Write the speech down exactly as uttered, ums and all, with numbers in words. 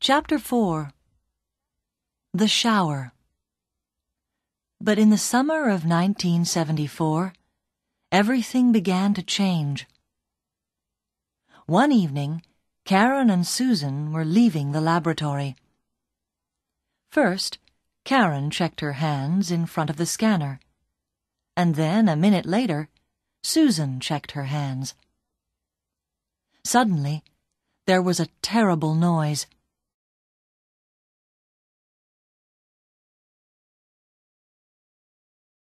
Chapter four. The Shower. But in the summer of nineteen seventy-four, everything began to change. One evening, Karen and Susan were leaving the laboratory. First, Karen checked her hands in front of the scanner, and then, a minute later, Susan checked her hands. Suddenly, there was a terrible noise.